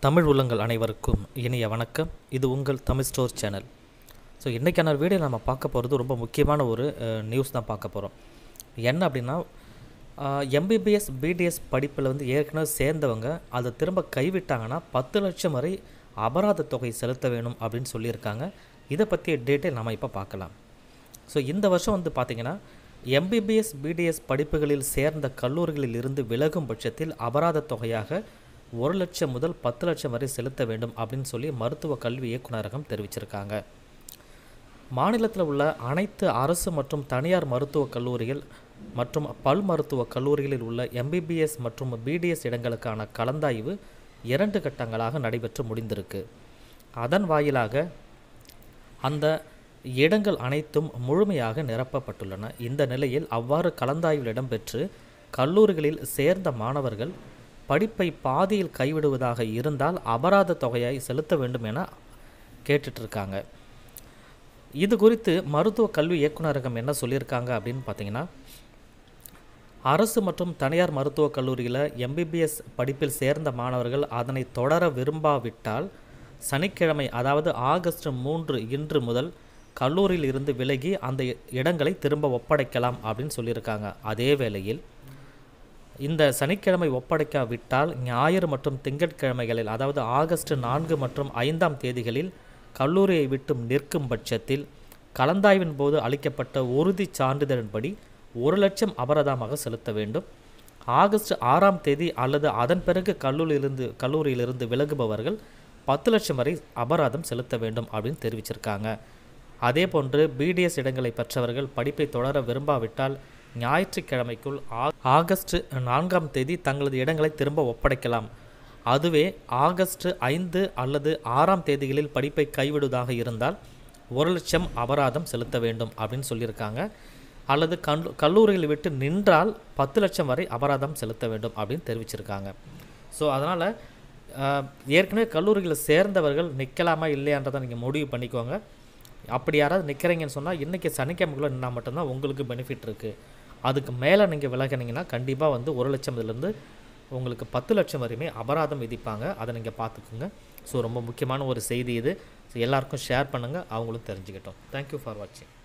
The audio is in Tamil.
தமிழ் உள்ளங்கள் அனைவருக்கும் இனிய வணக்கம். இது உங்கள் தமிழ் ஸ்டோர் சேனல். ஸோ இன்றைக்கான வீடியோ நம்ம பார்க்க போகிறது ரொம்ப முக்கியமான ஒரு நியூஸ் தான் பார்க்க போகிறோம். என்ன அப்படின்னா, MBBS BDS படிப்பில் ஏற்கனவே சேர்ந்தவங்க அதை திரும்ப கைவிட்டாங்கன்னா 10 லட்சம் வரை அபராத தொகை செலுத்த வேணும் அப்படின்னு சொல்லியிருக்காங்க. இதை பற்றிய டீட்டெயில் நம்ம இப்போ பார்க்கலாம். ஸோ இந்த வருஷம் பார்த்திங்கன்னா MBBS BDS படிப்புகளில் சேர்ந்த கல்லூரிகளில் இருந்து விலகும் பட்சத்தில் அபராத தொகையாக 1 லட்சம் முதல் 10 லட்சம் வரை செலுத்த வேண்டும் அப்படின்னு சொல்லி மருத்துவ கல்வி இயக்குநரகம் தெரிவிச்சிருக்காங்க. மாநிலத்தில் உள்ள அனைத்து அரசு மற்றும் தனியார் மருத்துவக் கல்லூரிகள் மற்றும் பல் மருத்துவக் கல்லூரிகளில் உள்ள MBBS மற்றும் BDS இடங்களுக்கான கலந்தாய்வு 2 கட்டங்களாக நடைபெற்று முடிந்திருக்கு. அதன் வாயிலாக அந்த இடங்கள் அனைத்தும் முழுமையாக நிரப்பப்பட்டுள்ளன. இந்த நிலையில் அவ்வாறு கலந்தாய்வில் இடம்பெற்று கல்லூரிகளில் சேர்ந்த மாணவர்கள் படிப்பை பாதியில் கைவிடுவதாக இருந்தால் அபராத தொகையை செலுத்த வேண்டும் என கேட்டுட்ருக்காங்க. இது குறித்து மருத்துவ கல்வி இயக்குநரகம் என்ன சொல்லியிருக்காங்க அப்படின்னு பார்த்தீங்கன்னா, அரசு மற்றும் தனியார் மருத்துவக் கல்லூரியில் MBBS படிப்பில் சேர்ந்த மாணவர்கள் அதனை தொடர விரும்பாவிட்டால் சனிக்கிழமை, அதாவது ஆகஸ்ட் 3 இன்று முதல் கல்லூரியில் இருந்து விலகி அந்த இடங்களை திரும்ப ஒப்படைக்கலாம் அப்படின்னு சொல்லியிருக்காங்க. அதே வேளையில் இந்த சனிக்கிழமை ஒப்படைக்காவிட்டால் ஞாயிறு மற்றும் திங்கட்கிழமைகளில், அதாவது ஆகஸ்ட் 4 மற்றும் 5ஆம் தேதிகளில் கல்லூரியை விட்டு நிற்கும் பட்சத்தில் கலந்தாய்வின் போது அளிக்கப்பட்ட உறுதிச் சான்றிதழின்படி 1 லட்சம் அபராதமாக செலுத்த வேண்டும். ஆகஸ்ட் 6ஆம் தேதி அல்லது அதன் பிறகு கல்லூரியிலிருந்து விலகுபவர்கள் 10 லட்சம் வரை அபராதம் செலுத்த வேண்டும் அப்படின்னு தெரிவிச்சிருக்காங்க. அதே போன்று BDS இடங்களை பெற்றவர்கள் படிப்பை தொடர விரும்பாவிட்டால் ஞாயிற்றுக்கிழமைக்குள் ஆகஸ்ட் 4ஆம் தேதி தங்களது இடங்களை திரும்ப ஒப்படைக்கலாம். அதுவே ஆகஸ்ட் 5 அல்லது 6ஆம் தேதிகளில் படிப்பை கைவிடுவதாக இருந்தால் 1 லட்சம் அபராதம் செலுத்த வேண்டும் அப்படின்னு சொல்லியிருக்காங்க. அல்லது கல்லூரியில் விட்டு நின்றால் 10 லட்சம் வரை அபராதம் செலுத்த வேண்டும் அப்படின்னு தெரிவிச்சிருக்காங்க. ஸோ அதனால் ஏற்கனவே கல்லூரியில் சேர்ந்தவர்கள் நிற்கலாமா இல்லையான்றதை நீங்கள் முடிவு பண்ணிக்கோங்க. அப்படி யாராவது நிற்கிறீங்கன்னு சொன்னால் இன்றைக்கி சனிக்கிழமைக்குள்ளே நின்னால் மட்டும்தான் உங்களுக்கு பெனிஃபிட் இருக்குது. அதுக்கு மேலே நீங்கள் விலகினீங்கன்னா கண்டிப்பாக 1 லட்சம்லேருந்து உங்களுக்கு 10 லட்சம் வரையுமே அபராதம் விதிப்பாங்க. அதை நீங்கள் பார்த்துக்குங்க. ஸோ ரொம்ப முக்கியமான ஒரு செய்தி இது. ஸோ எல்லாருக்கும் ஷேர் பண்ணுங்கள், அவங்களும் தெரிஞ்சுக்கிட்டோம். தேங்க்யூ ஃபார் வாட்சிங்.